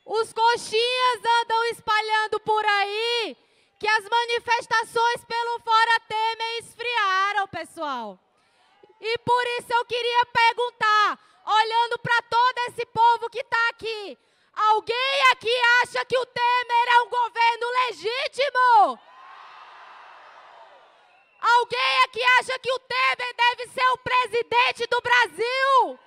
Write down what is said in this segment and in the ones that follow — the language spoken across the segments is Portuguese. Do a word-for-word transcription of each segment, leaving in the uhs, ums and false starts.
Os coxinhas andam espalhando por aí que as manifestações pelo Fora Temer esfriaram, pessoal. E por isso eu queria perguntar, olhando para todo esse povo que está aqui, alguém aqui acha que o Temer é um governo legítimo? Alguém aqui acha que o Temer deve ser o presidente do Brasil?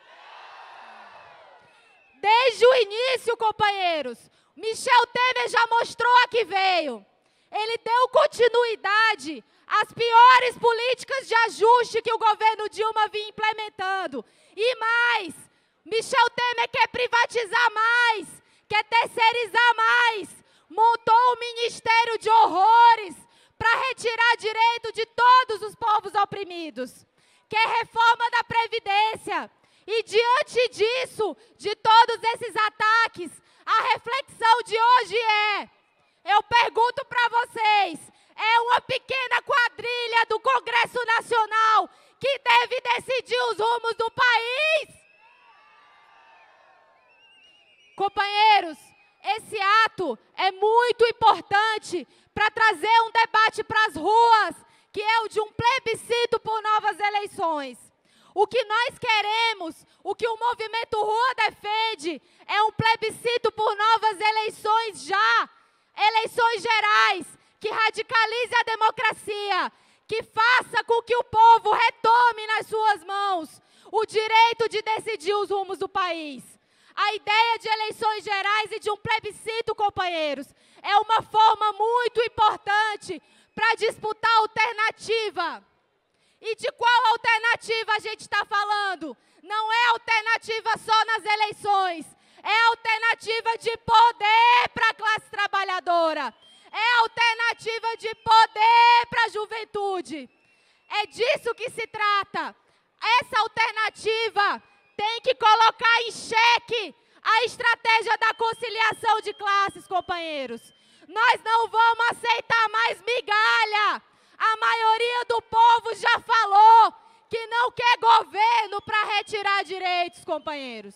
Desde o início, companheiros, Michel Temer já mostrou a que veio. Ele deu continuidade às piores políticas de ajuste que o governo Dilma vinha implementando. E mais, Michel Temer quer privatizar mais, quer terceirizar mais, montou um ministério de horrores para retirar direito de todos os povos oprimidos. Quer reforma da Previdência. E diante disso, de todos esses ataques, a reflexão de hoje é, eu pergunto para vocês, é uma pequena quadrilha do Congresso Nacional que deve decidir os rumos do país? Companheiros, esse ato é muito importante para trazer um debate para as ruas, que é o de um plebiscito por novas eleições. O que nós queremos, o que o Movimento Rua defende, é um plebiscito por novas eleições já, eleições gerais, que radicalize a democracia, que faça com que o povo retome nas suas mãos o direito de decidir os rumos do país. A ideia de eleições gerais e de um plebiscito, companheiros, é uma forma muito importante para disputar alternativa. E de qual alternativa a gente está falando? Não é alternativa só nas eleições, é alternativa de poder para a classe trabalhadora, é alternativa de poder para a juventude. É disso que se trata. Essa alternativa tem que colocar em xeque a estratégia da conciliação de classes, companheiros. Nós não vamos aceitar mais migalha. A maioria do povo já falou que não quer governo para retirar direitos, companheiros.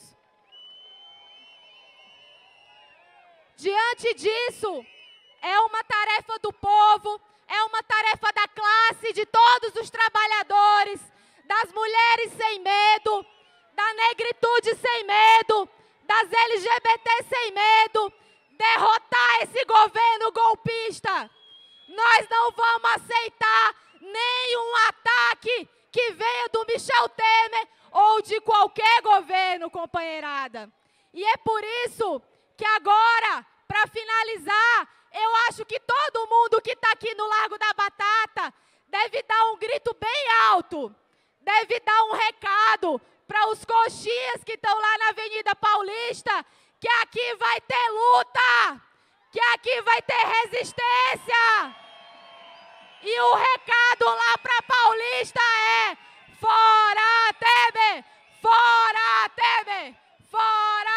Diante disso, é uma tarefa do povo, é uma tarefa da classe, de todos os trabalhadores, das mulheres sem medo, da negritude sem medo, das L G B T sem medo, derrotar esse governo golpista. Nós não vamos aceitar nenhum ataque que venha do Michel Temer ou de qualquer governo, companheirada. E é por isso que agora, para finalizar, eu acho que todo mundo que está aqui no Largo da Batata deve dar um grito bem alto, deve dar um recado para os coxinhas que estão lá na Avenida Paulista, que aqui vai ter luta, que aqui vai ter resistência. E o recado lá para Paulista é: fora Temer! Fora Temer! Fora